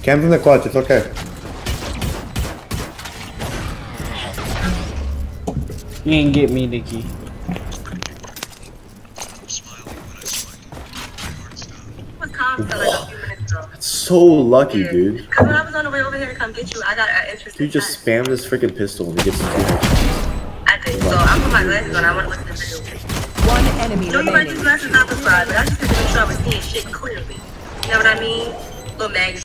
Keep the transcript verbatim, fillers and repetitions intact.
Cam from the clutch, it's okay. You ain't get me, Nicky. It's so lucky, yeah. dude. Cause when I was on the way over here to come get you, I got an interesting. You just spam this freaking pistol and get some food. I did. So I put my glasses on. I want to look at the video. One enemy You know, you might remaining. these glasses not prescribed, but I just have to make sure I was seeing shit clearly. You know what I mean? Little mag.